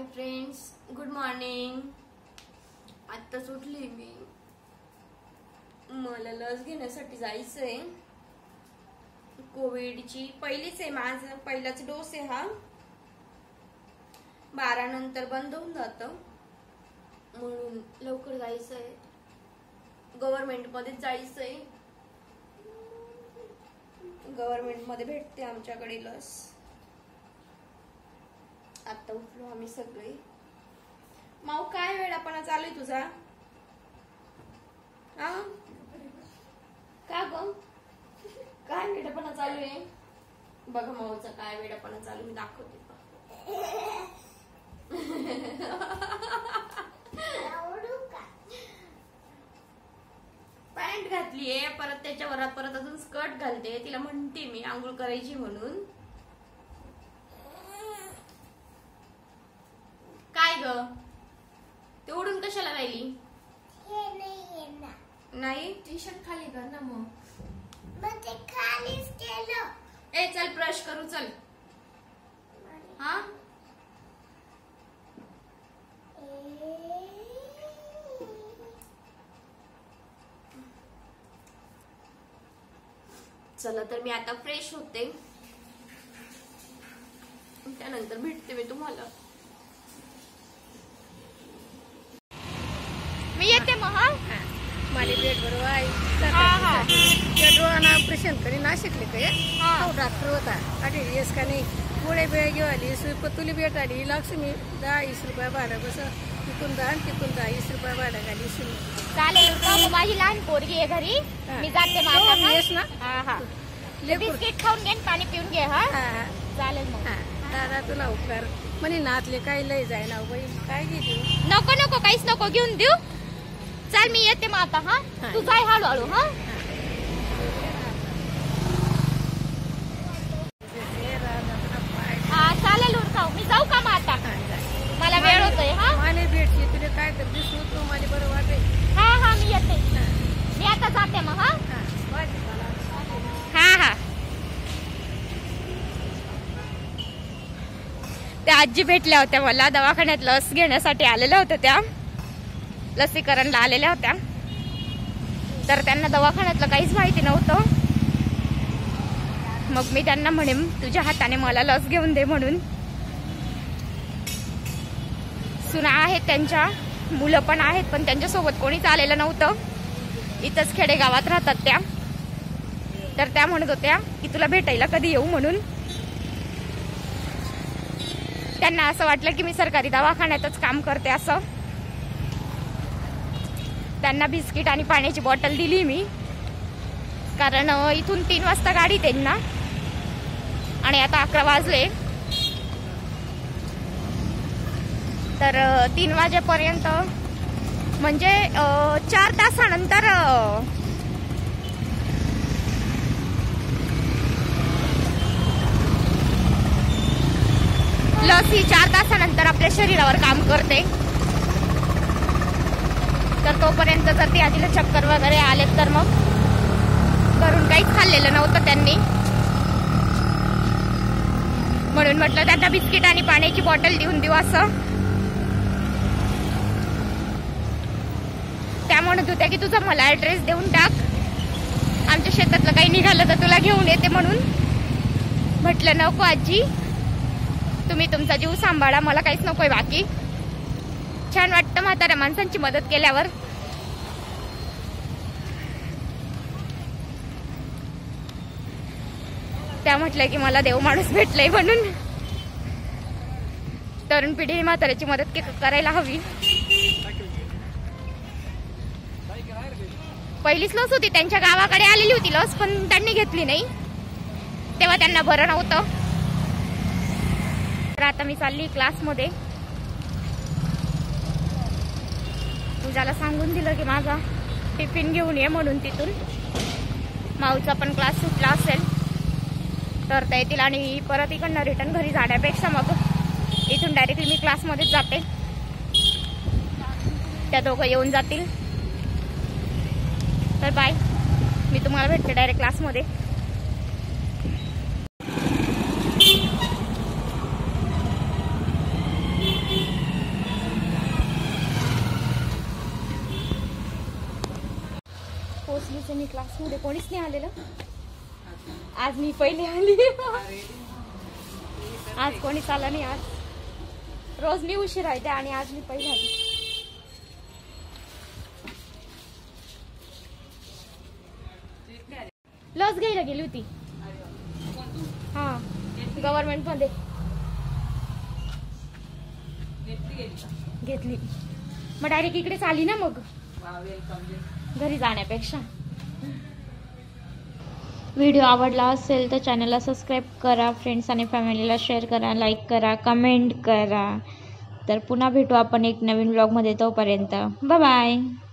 Friends, good morning. आत्ताच उठली मी. मला लस घेण्यासाठी जायचंय. कोविडची पहिलीच आहे, माझा पहिलाच डोस आहे हा. 12 नंतर बंद होऊन जातं, म्हणून लवकर जायचंय. गव्हर्नमेंट मध्ये जायचंय. गव्हर्नमेंट मध्ये भेटते आमच्याकडे लस. आता उठलो आम्ही सगळे. माऊ, काय वेळापणा चालू आहे तुझा? हा, का ग? काय वेळापणा चालू आहे? बघा माऊचा काय वेळापणा चालू, मी दाखवते. पॅन्ट घातलीये, परत त्याच्यावर परत अजून स्कर्ट घालते. तिला म्हणते मी आंघोळ करायची म्हणून. काय ग, ते ओढून कशाला राहिली? नाही, टी शर्ट खाली कर ना. मग ते खालीच केलं. ए चल ब्रश करू, चल. हा, चला तर मी आता फ्रेश होते, त्यानंतर भेटते मी तुम्हाला. मी येते मग. हा, मला पेट बरोबर आहे. डोळ्यानं ऑपरेशन करी नाशिकले काय डॉक्टर होता. 18 दिवस का नाही पुढे वेळ घेऊ आली. सुपतुली भेट आली. लक्ष्मी 10-20 रुपये भाडं कसं तिकून 10 तिकून 10-20 रुपये भाडं घाली. चालेल. माझी लहान पोरगी आहे घरी, मी जाते. येस ना. हा, बिस्किट खाऊन घे, पाणी पिऊन घे. हा, चालेल मग. दादा तुला उपकार म्हणे नातले काही लय जाय ना बाई. काय घेऊ? नको काहीच नको घेऊन देऊ. चाल मी येते मग आता. हा, तू जाय हळूहळू. हा चालेल उरकाव. मी जाऊ का मग आता? मला वेळ होतोय. हा, मला भेटली तुला काय तर दिसू तू मला बरं वाटेल. हा मी येते. मी आता जाते मग. हा. त्या आजी भेटल्या होत्या मला दवाखान्यात. लस घेण्यासाठी आलेल्या होत्या. त्या लसीकरणला आलेल्या होत्या. तर त्यांना दवाखान्यातलं काहीच माहिती नव्हतं. मग मी त्यांना म्हणे तुझ्या हाताने मला लस घेऊन दे म्हणून. सुना आहेत त्यांच्या, मुलं पण आहेत, पण त्यांच्यासोबत कोणीच आलेलं नव्हतं. इथंच खेडेगावात राहतात त्या. तर त्या म्हणत होत्या की तुला भेटायला कधी येऊ म्हणून. त्यांना असं वाटलं की मी सरकारी दवाखान्यातच काम करते असं. त्यांना बिस्किट आणि पाण्याची बॉटल दिली मी, कारण इथून 3 वाजता गाडी त्यांना, आणि आता 11 वाजले. तर 3 वाजेपर्यंत म्हणजे 4 तासानंतर लस ही 4 तासानंतर आपल्या शरीरावर काम करते. तर तोपर्यंत जर ती आजीला चक्कर वगैरे आले तर मग करून काहीच खाल्लेलं नव्हतं त्यांनी, म्हणून म्हटलं त्यांना बिस्किट आणि पाण्याची बॉटल देऊन देऊ असं. त्या म्हणत होत्या की तुझा मला ऍड्रेस देऊन टाक, आमच्या शेतातलं काही निघालं तर तुला घेऊन येते म्हणून. म्हटलं नको आजी, तुम्ही तुमचा जीव सांभाळा, मला काहीच नकोय बाकी. छान वाटतं म्हाताऱ्या माणसांची मदत केल्यावर. त्या म्हटलं की मला देव माणूस भेटलंय म्हणून. तरुण पिढी म्हाताऱ्याची मदत करायला हवी. पहिलीच लस होती, त्यांच्या गावाकडे आलेली होती लस, पण त्यांनी घेतली नाही. तेव्हा त्यांना बरं नव्हतं. तर आता मी चालली क्लासमध्ये. पूजाला सांगून दिलं की माझा टिफिन घेऊन ये म्हणून तिथून. माऊचा पण क्लास सुटला असेल तर त्या येतील, आणि परत इकडनं रिटर्न घरी जाण्यापेक्षा मग इथून डायरेक्टली मी क्लासमध्येच जाते. त्या दोघं येऊन जातील. तर बाय, मी तुम्हाला भेटते डायरेक्ट क्लासमध्ये. मी क्लासमध्ये कोणीच नाही आलेलं. आज मी पहिले आली. आज कोणीच आलं नाही. आज रोज मी उशिरा येते आणि आज मी पहिले आली. लस घ्यायला गेली होती. हा गव्हर्नमेंट मध्ये घेतली. मग डायरेक्ट इकडेच आली ना. मग घरी जाण्यापेक्षा. व्हिडिओ आवडला असेल तर चॅनलला सबस्क्राईब करा, फ्रेंड्स आणि फॅमिलीला शेअर करा, लाईक करा, कमेंट करा. तर पुन्हा भेटू आपण एक नवीन व्लॉगमध्ये. तोपर्यंत बाय बाय.